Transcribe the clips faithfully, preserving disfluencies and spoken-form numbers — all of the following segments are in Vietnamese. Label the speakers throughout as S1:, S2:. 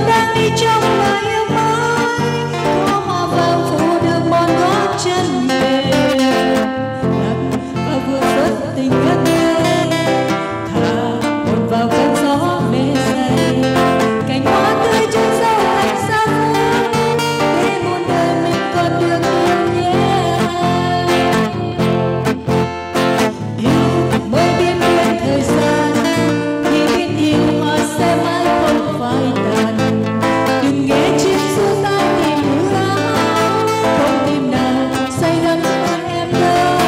S1: đang đi trong mà yêu mới, có hoa vàng phủ được một gót chân mềm, nắng và vừa xuất tình ngất ngây, thả hồn vào cơn gió mê say, cành hoa tươi trên dâu anh xa vời, để muôn đời mình còn được yêu nhé. Yêu mới biết quên thời gian, thì biết yêu hoa sẽ mãi không phai tàn. Đừng nghe chim ru tai tìm mưa áo, không tim nào say đắm hơn em đâu.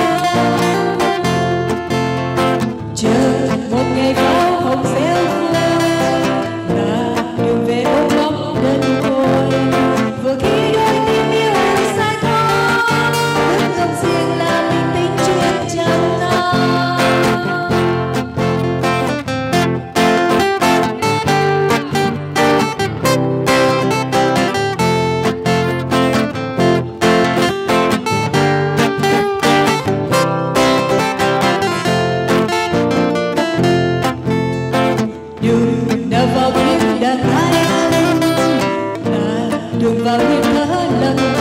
S1: Chờ một ngày pháo hồng reo vơi, là đường về ôm bóng đơn côi. Vừa khi đôi tim yêu em sai thôi, bước không riêng là mình tính chuyện chẳng nói. Đường nào vào tim đã ai ân, là đường vào đêm thở lặng.